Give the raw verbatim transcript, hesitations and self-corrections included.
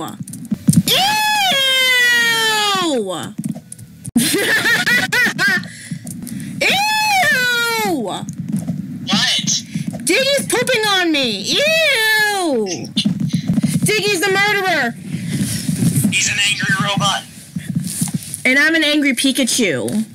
Ew! Ew! What? Diggy's pooping on me! Ew! Diggy's the murderer! He's an angry robot. And I'm an angry Pikachu.